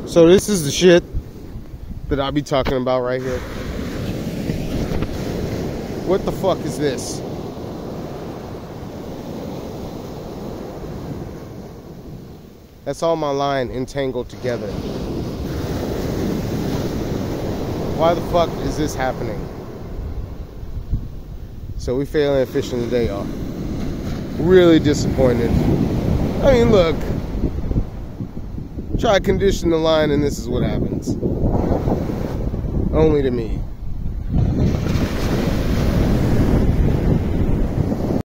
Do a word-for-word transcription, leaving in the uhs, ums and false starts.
So this is the shit that I'll be talking about right here. What the fuck is this? That's all my line entangled together. Why the fuck is this happening? So we failing at fishing today, y'all. Really disappointed. I mean, look. Try to condition the line and this is what happens. Only to me.